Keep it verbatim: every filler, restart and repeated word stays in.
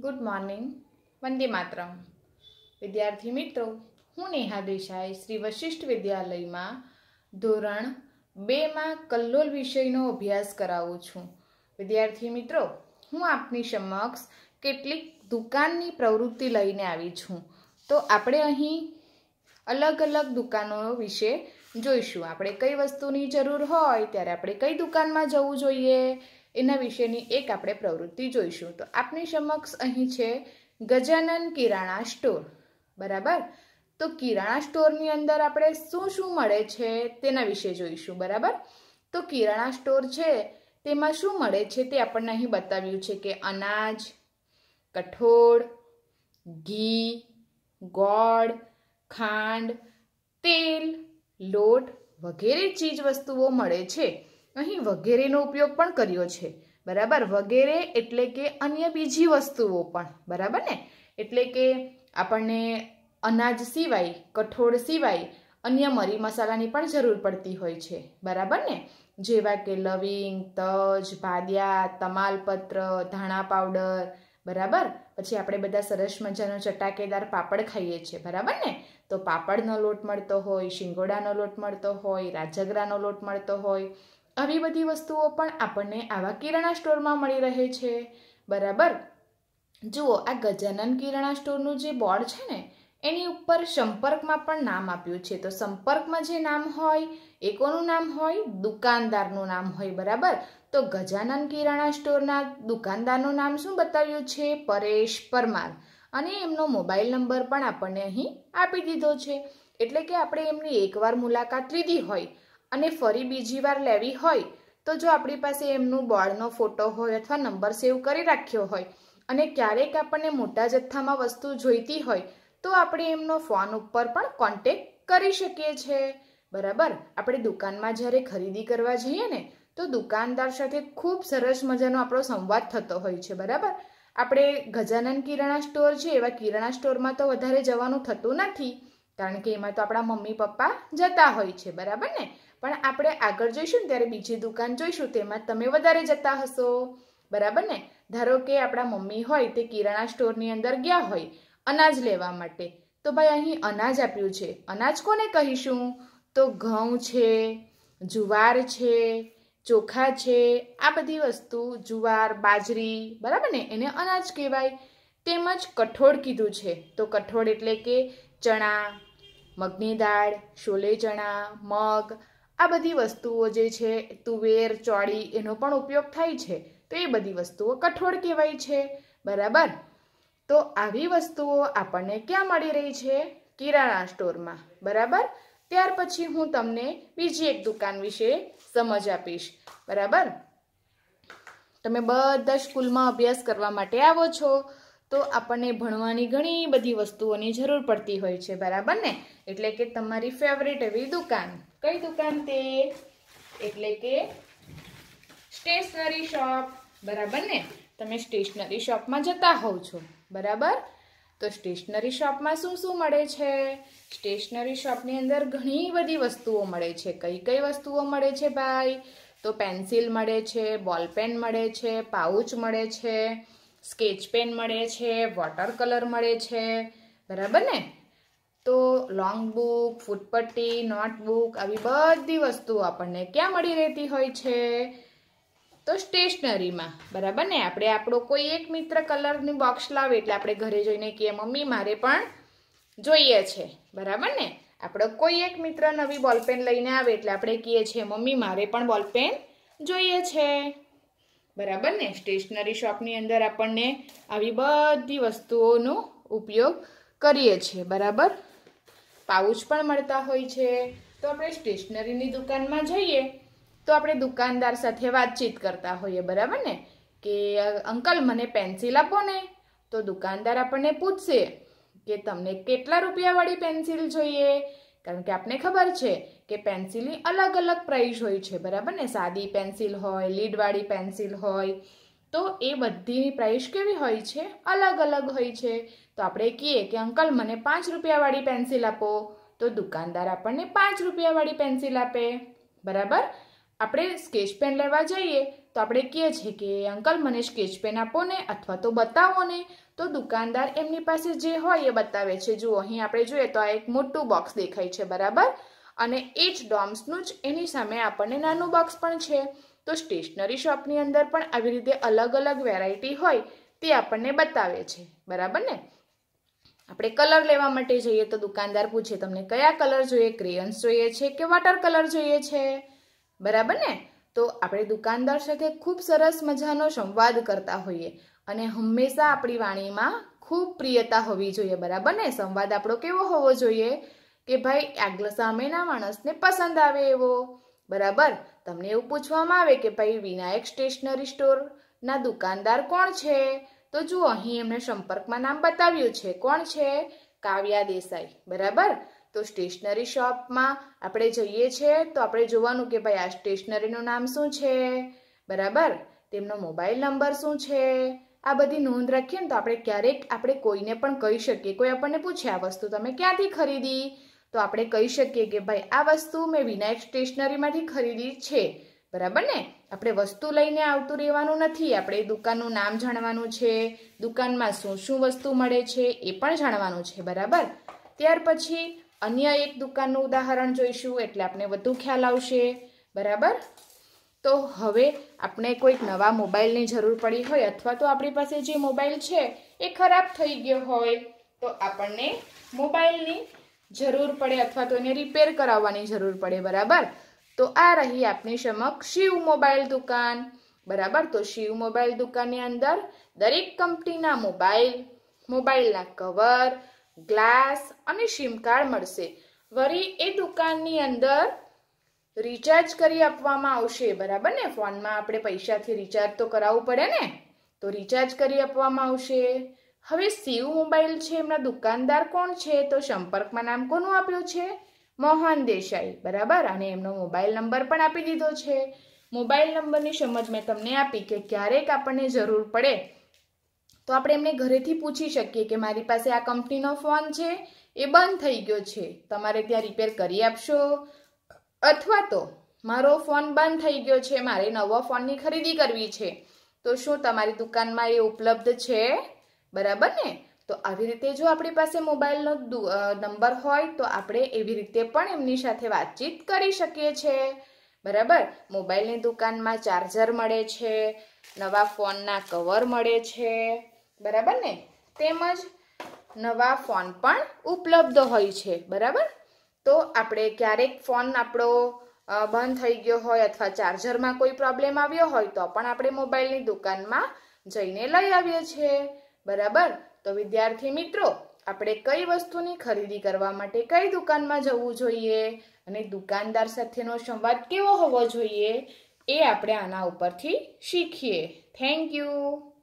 Good morning. Vande Mataram. વિદ્યાર્થી મિત્રો, હું નેહા દેસાઈ શ્રી વશિષ્ઠ વિદ્યાલયમાં ધોરણ બેમાં કલ્લોલ વિષયનો અભ્યાસ કરાવું છું. વિદ્યાર્થી મિત્રો, હું આપની સમક્ષ કેટલીક દુકાનની પ્રવૃત્તિ લઈને આવી છું. તો આપણે અહીં અલગ અલગ દુકાનો વિશે જોઈશું. આપણે કઈ વસ્તુની જરૂર હોય ત્યારે આપણે કઈ દુકાનમાં જવું જોઈએ એના વિશેની એક આપણે પ્રવૃત્તિ જોઈશું. તો આપની સમક્ષ અહીં છે ગજાનન કિરાણા સ્ટોર. બરાબર. તો કિરાણા સ્ટોરની અંદર આપણે શું શું મળે છે તેના વિશે જોઈશું. બરાબર. તો કિરાણા સ્ટોર છે તેમાં શું મળે છે તે આપણને અહીં બતાવ્યું છે કે અનાજ, કઠોળ, ઘી, ગોળ, ખાંડ, તેલ, લોટ વગેરે ચીજ વસ્તુઓ મળે છે. અહીં વગેરેનો ઉપયોગ પણ કર્યો છે. બરાબર. વગેરે એટલે કે અન્ય બીજી વસ્તુઓ પણ. બરાબર ને. એટલે કે આપણને અનાજ સિવાય, કઠોળ સિવાય અન્ય મરી મસાલાની પણ જરૂર પડતી હોય છે. બરાબર ને. જેવા કે લવિંગ, તજ, ભાદિયા, તમાલપત્ર, ધાણા પાવડર. બરાબર. પછી આપણે બધા સરસ મજાનો ચટાકેદાર પાપડ ખાઈએ છીએ. બરાબર ને. તો પાપડનો લોટ મળતો હોય, શિંગોડાનો લોટ મળતો હોય, રાજગરાનો લોટ મળતો હોય. આવી બધી વસ્તુઓ પણ આપણને આવા કિરાણા સ્ટોરમાં મળી રહે છે. બરાબર. જુઓ, આ ગજાનન કિરાણા સ્ટોરનું જે બોર્ડ છે ને એની ઉપર સંપર્કમાં પણ નામ આપ્યું છે. તો સંપર્કમાં જે નામ હોય એ કોનું નામ હોય? દુકાનદારનું નામ હોય. બરાબર. તો ગજાનન કિરાણા સ્ટોરના દુકાનદારનું નામ શું બતાવ્યું છે? પરેશ પરમાર. અને એમનો મોબાઈલ નંબર પણ આપણને અહીં આપી દીધો છે. એટલે કે આપણે એમની એકવાર મુલાકાત લીધી હોય અને ફરી બીજી વાર લેવી હોય તો જો આપણી પાસે એમનું બોર્ડનો ફોટો હોય અથવા નંબર સેવ કરી રાખ્યો હોય અને ક્યારેક આપણને મોટા જથ્થામાં વસ્તુ જોઈતી હોય તો આપણે એમનો ફોન ઉપર પણ કોન્ટેક્ટ કરી શકીએ છીએ. બરાબર. આપણે દુકાનમાં જ્યારે ખરીદી કરવા જઈએ ને તો દુકાનદાર સાથે ખૂબ સરસ મજાનો આપણો સંવાદ થતો હોય છે. બરાબર. આપણે ગજાનન કિરાણા સ્ટોર છે એવા કિરાણા સ્ટોરમાં તો વધારે જવાનું થતું નથી, કારણ કે એમાં તો આપણા મમ્મી પપ્પા જતા હોય છે. બરાબર ને. પણ આપણે આગળ જોઈશું ને ત્યારે બીજી દુકાન જોઈશું તેમાં તમે વધારે જતા હશો. બરાબર ને. ધારો કે આપણા મમ્મી હોય તે કિરાણા સ્ટોરની અંદર ગયા હોય અનાજ લેવા માટે, તો ભાઈ અહીં અનાજ આપ્યું છે. અનાજ કોને કહીશું? તો ઘઉં છે, જુવાર છે, ચોખા છે. આ બધી વસ્તુ જુવાર, બાજરી. બરાબર ને. એને અનાજ કહેવાય. તેમજ કઠોળ કીધું છે. તો કઠોળ એટલે કે ચણા, મગની દાળ, છોલે ચણા, મગ. આ બધી વસ્તુઓ જે છે, તુવેર, ચોળી, એનો પણ ઉપયોગ થાય છે. તો એ બધી વસ્તુઓ કઠોળ કહેવાય છે. બરાબર. તો આવી વસ્તુઓ આપણને ક્યાં મળી રહી છે? કિરાણા સ્ટોરમાં. બરાબર. ત્યાર પછી હું તમને બીજી એક દુકાન વિશે સમજ આપીશ. બરાબર. તમે બધા સ્કૂલમાં અભ્યાસ કરવા માટે આવો છો તો આપણને ભણવાની ઘણી બધી વસ્તુઓની જરૂર પડતી હોય છે. બરાબર ને. એટલે કે તમારી ફેવરેટ એવી દુકાન. કઈ દુકાન તે? એટલે કે સ્ટેશનરી શોપ. બરાબર ને. તમે સ્ટેશનરી શોપમાં જતા હોવ છો. બરાબર. તો સ્ટેશનરી શોપમાં શું શું મળે છે? સ્ટેશનરી શોપની અંદર ઘણી બધી વસ્તુઓ મળે છે. કઈ કઈ વસ્તુઓ મળે છે ભાઈ? તો પેન્સિલ મળે છે, બોલપેન મળે છે, પાઉચ મળે છે, સ્કેચ પેન મળે છે, વોટર કલર મળે છે. બરાબર ને. તો લોંગ બુક, ફૂટપટ્ટી, નોટબુક આવી બધી વસ્તુઓ આપણને ક્યાં મળી રહેતી હોય છે? તો સ્ટેશનરીમાં. બરાબર ને. આપણે આપણો કોઈ એક મિત્ર કલરની બોક્સ લાવે એટલે આપણે ઘરે જઈને કહીએ મમ્મી મારે પણ જોઈએ છે. બરાબર ને. આપણો કોઈ એક મિત્ર નવી બોલપેન લઈને આવે એટલે આપણે કહીએ છીએ મમ્મી મારે પણ બોલપેન જોઈએ છે. બરાબર ને. સ્ટેશનરી શોપની અંદર આપણને આવી બધી વસ્તુઓનો ઉપયોગ કરીએ છીએ. બરાબર. પાઉચ પણ મળતા હોય છે. તો આપણે સ્ટેશનરીની દુકાનમાં જઈએ તો આપણે દુકાનદાર સાથે વાતચીત કરતા હોઈએ. બરાબર ને. કે અંકલ મને પેન્સિલ આપો ને. તો દુકાનદાર આપણને પૂછશે કે તમને કેટલા રૂપિયાવાળી પેન્સિલ જોઈએ, કારણ કે આપણને ખબર છે કે પેન્સિલની અલગ અલગ પ્રાઇસ હોય છે. બરાબર ને. સાદી પેન્સિલ હોય, લીડવાળી પેન્સિલ હોય. તો એ બધી પ્રાઇસ કેવી હોય છે? અલગ અલગ હોય છે. તો આપણે કહીએ કે અંકલ મને પાંચ રૂપિયાવાળી પેન્સિલ આપો. તો દુકાનદાર આપણને પાંચ રૂપિયાવાળી પેન્સિલ આપે. બરાબર. આપણે સ્કેચ પેન લેવા જઈએ તો આપણે કહીએ છીએ કે અંકલ મને સ્કેચ પેન આપો ને અથવા તો બતાવો ને, તો દુકાનદાર એમની પાસે જે હોય એ બતાવે છે. જુઓ અહીં આપણે જોઈએ તો આ એક મોટું બોક્સ દેખાય છે, બરાબર, અને એ જ ડોમ્સનું જ એની સામે આપણને નાનું બોક્સ પણ છે. તો સ્ટેશનરી શોપની અંદર પણ આવી રીતે અલગ અલગ વેરાયટી હોય તે આપણને બતાવે છે, બરાબર ને. આપણે કલર લેવા માટે જઈએ તો દુકાનદાર પૂછે તમને કયા કલર જોઈએ, ક્રેયન્સ જોઈએ છે કે વોટર કલર જોઈએ છે, બરાબર ને. તો આપણે દુકાનદાર સાથે ખૂબ સરસ મજાનો સંવાદ કરતા હોઈએ અને હંમેશા આપણી વાણીમાં ખૂબ પ્રિયતા હોવી જોઈએ, બરાબર ને. સંવાદ આપણો કેવો હોવો જોઈએ કે ભાઈ આગલા સામેના માણસને પસંદ આવે એવો, બરાબર. તમને એવું પૂછવામાં આવે કે ભાઈ વિનાયક સ્ટેશનરી સ્ટોરના દુકાનદાર કોણ છે, તો જુઓ અહીં એમને સંપર્કમાં નામ બતાવ્યું છે. કોણ છે? કાવ્યા દેસાઈ, બરાબર. તો સ્ટેશનરી શોપમાં આપણે જઈએ છીએ તો આપણે જોવાનું કે ભાઈ આ સ્ટેશનરીનું નામ શું છે, બરાબર, તેમનો મોબાઈલ નંબર શું છે, આ બધી નોંધ રાખીએ ને તો આપણે ક્યારેક આપણે કોઈને પણ કહી શકીએ. કોઈ આપણને પૂછે આ વસ્તુ તમે ક્યાંથી ખરીદી, તો આપણે કહી શકીએ કે ભાઈ આ વસ્તુ મેં વિનાયક સ્ટેશનરીમાંથી ખરીદી છે, બરાબર ને. આપણે વસ્તુ લઈને આવતું રહેવાનું નથી, આપણે દુકાનનું નામ જાણવાનું છે, દુકાનમાં શું શું વસ્તુ મળે છે એ પણ જાણવાનું છે, બરાબર. ત્યાર પછી અન્ય એક દુકાનનું ઉદાહરણ જોઈશું એટલે આપણે વધુ ખ્યાલ આવશે, બરાબર. તો હવે આપણે કોઈક નવા મોબાઈલની જરૂર પડી હોય અથવા તો આપણી પાસે જે મોબાઈલ છે એ ખરાબ થઈ ગયો હોય તો આપણને મોબાઈલની જરૂર પડે અથવા તો એને રિપેર કરાવવાની જરૂર પડે, બરાબર. તો આ રહી આપની સમક્ષ શિવ મોબાઈલ દુકાન, બરાબર. તો શિવ મોબાઈલ દુકાનની અંદર દરેક કંપનીના મોબાઈલ, મોબાઈલના કવર, ગ્લાસ અને સિમ કાર્ડ મળશે. વળી એ દુકાનની અંદર રિચાર્જ કરી આપવામાં આવશે, બરાબર ને. ફોનમાં આપણે પૈસાથી રિચાર્જ તો કરાવવું પડે ને, તો રિચાર્જ કરી આપવામાં આવશે. હવે શિવ મોબાઈલ છે એમના દુકાનદાર કોણ છે, તો સંપર્કમાં નામ કોનું આપ્યું છે? મોહન દેસાઈ, બરાબર. અને એમનો મોબાઈલ નંબર પણ આપી દીધો છે. મોબાઈલ નંબરની સમજ મેં તમને આપી કે ક્યારેક આપણને જરૂર પડે તો આપણે એમને ઘરેથી પૂછી શકીએ કે મારી પાસે આ કંપનીનો ફોન છે એ બંધ થઈ ગયો છે, તમારે ત્યાં રિપેર કરી આપશો, અથવા તો મારો ફોન બંધ થઈ ગયો છે, મારે નવો ફોનની ખરીદી કરવી છે, તો શું તમારી દુકાનમાં એ ઉપલબ્ધ છે, બરાબર ને. તો આવી રીતે જો આપણી પાસે મોબાઈલનો નંબર હોય તો આપણે એવી રીતે પણ એમની સાથે વાતચીત કરી શકીએ છીએ, બરાબર. મોબાઈલની દુકાનમાં ચાર્જર મળે છે, નવા ફોનના કવર મળે છે, બરાબર ને. તેમજ નવા ફોન પણ ઉપલબ્ધ હોય છે, બરાબર. તો આપણે ક્યારેક ફોન આપણો બંધ થઈ ગયો હોય અથવા ચાર્જરમાં કોઈ પ્રોબ્લેમ આવ્યો હોય તો પણ આપણે મોબાઈલની દુકાનમાં જઈને લઈ આવીએ છીએ, બરાબર. તો વિદ્યાર્થી મિત્રો, આપણે કઈ વસ્તુની ખરીદી કરવા માટે કઈ દુકાનમાં જવું જોઈએ અને દુકાનદાર સાથેનો સંવાદ કેવો હોવો જોઈએ એ આપણે આના ઉપરથી શીખીએ. Thank you.